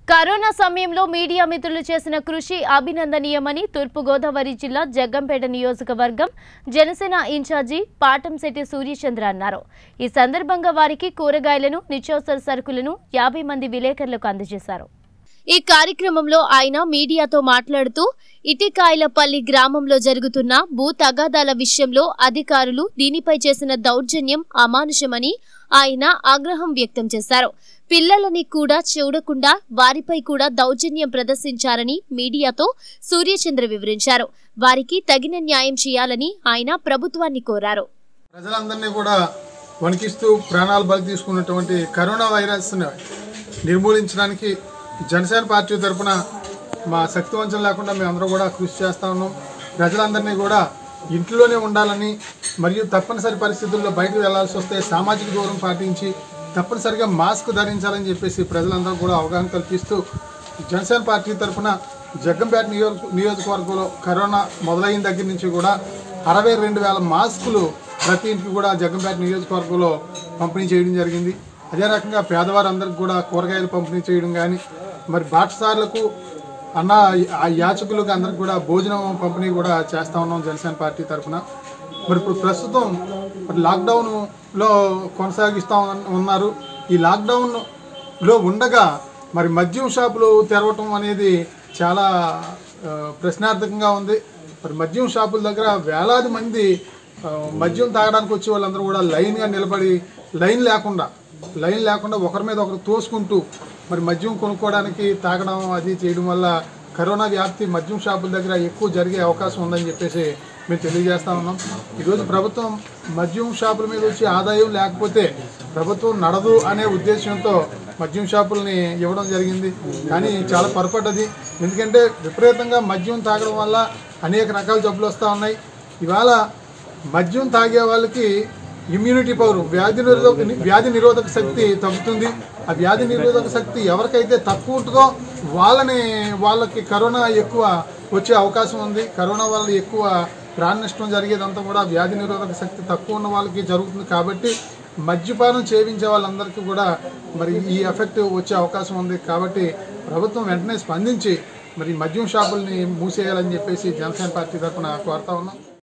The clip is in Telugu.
కరోనా సమయంలో మీడియా మిత్రులు చేసిన కృషి అభినందనీయమని తూర్పు గోదావరి జిల్లా జగ్గంపేట నియోజకవర్గం జనసేన ఇన్ఛార్జి పాటంశెట్టి సూర్యచంద్ర అన్నారు। ఈ సందర్భంగా వారికి కూరగాయలను నిత్యావసర సరుకులను 50 మంది విలేకరులకు అందజేశారు। ఈ కార్యక్రమంలో ఆయన మీడియాతో మాట్లాడుతూ ఇటికాయలపల్లి గ్రామంలో జరుగుతున్న భూ తగాదాల విషయంలో అధికారులు దీనిపై చేసిన దౌర్జన్యం అమానుషమని ఆయన ఆగ్రహం వ్యక్తం చేశారు। పిల్లలని కూడా చూడకుండా వారిపై కూడా దౌర్జన్యం ప్రదర్శించారని మీడియాతో సూర్యచంద్ర వివరించారు। వారికి తగిన న్యాయం చేయాలని ఆయన ప్రభుత్వాన్ని కోరారు। ప్రజలందరినీ కూడా వణికిస్తూ ప్రాణాలు బలి తీసుకున్నటువంటి కరోనా వైరస్ ను నిర్మూలించడానికి జనసేన పార్టీ తరపున మా శక్తివంచన లేకుండా మేమందరూ కూడా కృషి చేస్తా ఉన్నాం। ప్రజలందరినీ కూడా ఇంట్లోనే ఉండాలని మరియు తప్పనిసరి పరిస్థితుల్లో బయటకు వెళ్లాల్సి వస్తే సామాజిక దూరం పాటించి తప్పనిసరిగా మాస్క్ ధరించాలని చెప్పేసి ప్రజలందరూ కూడా అవగాహన కల్పిస్తూ జనసేన పార్టీ తరఫున జగ్గంపేట నియోజకవర్గంలో కరోనా మొదలైన దగ్గర నుంచి కూడా 62,000 మాస్కులు ప్రతి ఇంటికి కూడా జగ్గంపేట నియోజకవర్గంలో పంపిణీ చేయడం జరిగింది। అదే రకంగా పేదవారందరికీ కూడా కూరగాయలు పంపిణీ చేయడం కానీ మరి బాటసార్లకు అన్న యాచకులకు అందరికి కూడా భోజనం పంపిణీ కూడా చేస్తూ ఉన్నాం జనసేన పార్టీ తరఫున। మరి ఇప్పుడు ప్రస్తుతం లాక్డౌన్లో కొనసాగిస్తూ ఉన్నారు। ఈ లాక్డౌన్లో ఉండగా మరి మద్యం షాపులు తెరవటం అనేది చాలా ప్రశ్నార్థకంగా ఉంది। మరి మద్యం షాపుల దగ్గర వేలాది మంది మద్యం తాగడానికి వచ్చే వాళ్ళందరూ కూడా లైన్గా నిలబడి లైన్ లేకుండా ఒకరి మీద ఒకరు తోసుకుంటూ మరి మద్యం కొనుక్కోవడానికి తాగడం అది చేయడం వల్ల కరోనా వ్యాప్తి మద్యం షాపుల దగ్గర ఎక్కువ జరిగే అవకాశం ఉందని చెప్పేసి మేము తెలియజేస్తా ఉన్నాం। ఈరోజు ప్రభుత్వం మద్యం షాపుల మీద వచ్చి ఆదాయం లేకపోతే ప్రభుత్వం నడదు అనే ఉద్దేశంతో మద్యం షాపుల్ని ఇవ్వడం జరిగింది। కానీ చాలా పొరపాటు, ఎందుకంటే విపరీతంగా మద్యం తాగడం వల్ల అనేక రకాల జబ్బులు వస్తూ ఉన్నాయి। ఇవాళ మద్యం తాగే వాళ్ళకి ఇమ్యూనిటీ పవర్ వ్యాధి నిరోధక శక్తి తగ్గుతుంది। ఆ వ్యాధి నిరోధక శక్తి ఎవరికైతే తక్కువ ఉంటుందో వాళ్ళకి కరోనా ఎక్కువ వచ్చే అవకాశం ఉంది। కరోనా వల్ల ఎక్కువ ప్రాణ నష్టం జరిగేదంతా కూడా వ్యాధి నిరోధక శక్తి తక్కువ ఉన్న వాళ్ళకి జరుగుతుంది। కాబట్టి మద్యపానం సేవించే వాళ్ళందరికీ కూడా మరి ఈ ఎఫెక్ట్ వచ్చే అవకాశం ఉంది। కాబట్టి ప్రభుత్వం వెంటనే స్పందించి మరి మద్యం షాపుల్ని మూసేయాలని చెప్పేసి జనసేన పార్టీ తరఫున కోరుతా ఉన్నాం।